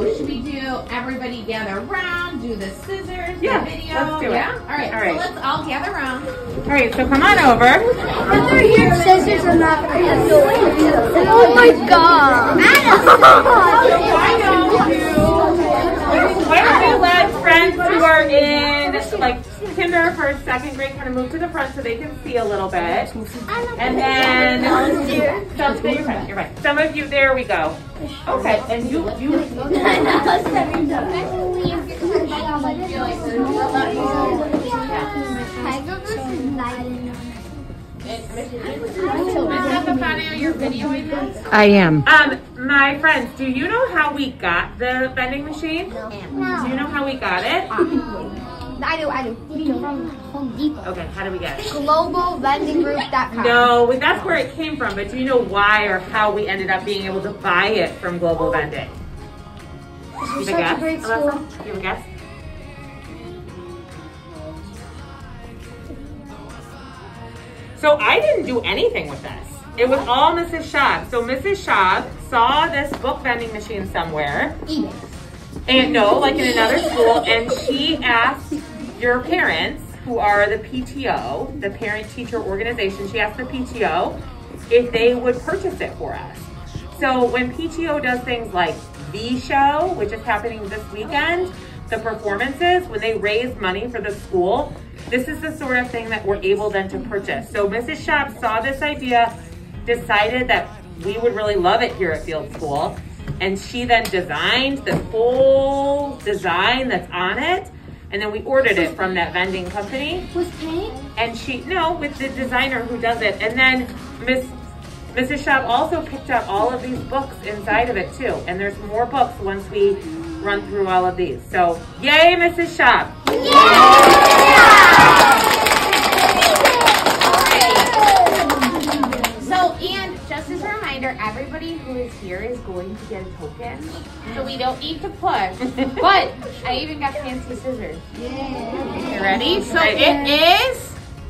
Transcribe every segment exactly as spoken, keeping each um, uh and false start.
should we do everybody gather around, do the scissors, yeah, the video? Let's do yeah? it. All right, all right. so let's all gather around. All right, so come on over. Scissors are not oh my god! Why don't you, why don't you let friends who are in like kinder, first, second grade kind of move to the front so they can see a little bit. And then some of you, you're right. Some of you, there we go. Okay, and you, you. I am. Um, my friends, do you know how we got the vending machine? No. Do you know how we got it? I do, I do. From Home Depot. Okay, how do we get it? global vending group dot com. No, that's where it came from, but do you know why or how we ended up being able to buy it from Global Vending? Do you have a guess, Alyssa? Do you have a guess? So I didn't do anything with this. It was all Missus Schaub. So Missus Schaub saw this book vending machine somewhere. eBay. And no, like in another school, and she asked your parents, who are the P T O, the parent teacher organization, she asked the P T O if they would purchase it for us. So when P T O does things like the show, which is happening this weekend, the performances, when they raise money for the school, this is the sort of thing that we're able then to purchase. So Missus Schaub saw this idea, decided that we would really love it here at Field School, and she then designed the whole design that's on it, and then we ordered it from that vending company. Was paint? And she, no, with the designer who does it. And then Miss Missus Schaub also picked up all of these books inside of it too. And there's more books once we run through all of these. So, yay, Missus Schaub. So, and just as a reminder, everybody who is here is going to get a token. So we don't need to push. But I even got fancy scissors. Yeah. You ready? So Ready? it is.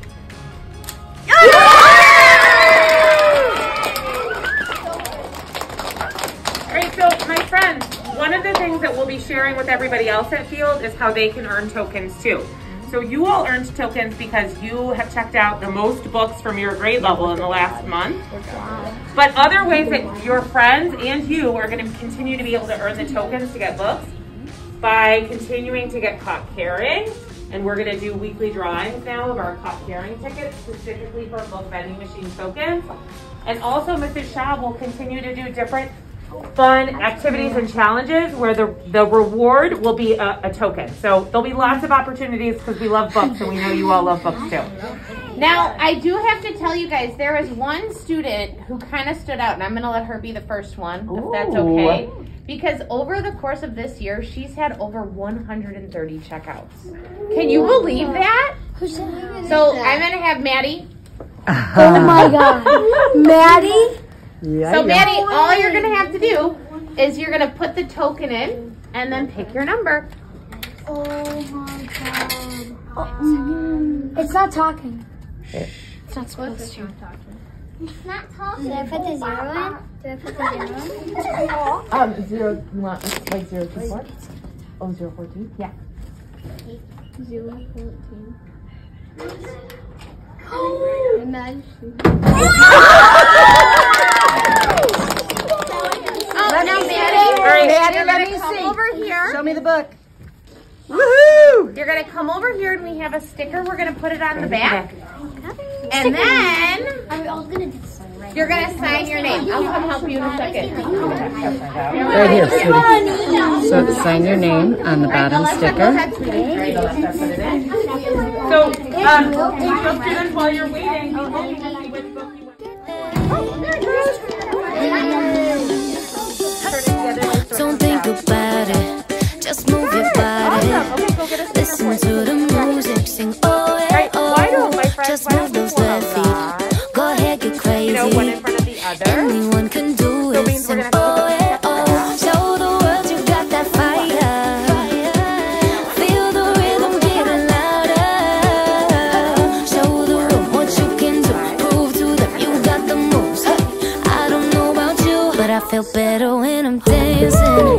All right, so my friends, one of the things that we'll be sharing with everybody else at Field is how they can earn tokens too. So you all earned tokens because you have checked out the most books from your grade level in the last month. But other ways that your friends and you are going to continue to be able to earn the tokens to get books by continuing to get Caught Caring. And we're going to do weekly drawings now of our Caught Caring tickets specifically for book vending machine tokens. And also Missus Schaub will continue to do different fun activities and challenges where the, the reward will be a, a token. So there'll be lots of opportunities because we love books and we know you all love books too. Now, I do have to tell you guys, there is one student who kind of stood out, and I'm going to let her be the first one, if that's okay. Because over the course of this year, she's had over one hundred thirty checkouts. Can you believe that? So I'm going to have Maddie. Oh my god. Maddie? Yeah, So yeah. Maddie, all you're going to have to do is you're going to put the token in and then pick your number. Oh my god. Oh, it's not talking. It's not supposed to. It's not talking. Did I put the zero in? Did I put the zero in? Um, zero, you want like zero two four? Oh, zero fourteen? Yeah. Zero fourteen. Imagine. Oh, now Maddie, All right. Maddie, let me come see. over here. Show me the book. Woohoo! You're gonna come over here and we have a sticker. We're gonna put it on the back. And then Are we all gonna do this? you're gonna sign your name. I'll come help you in a second. Right here, sweetie. So sign your name on the bottom Go sticker. ahead, sweetie. So, um, so students, while you're waiting, you can see which book you want. Don't think about it, just move your body. Okay, go get a sticker Listen for to it. the music, sing oh yeah, Right, why don't my oh. friends, Just why don't move we those form a left feet. line? Go ahead, get crazy. You know, one in front of the other. Anyone can do So it. it means we're Sing gonna have to oh take a yeah, step oh. Show the world you got that fire. Feel the rhythm getting louder. Show the room what you can do. Prove to them you got the moves. Hey, I don't know about you, but I feel better when I'm dancing.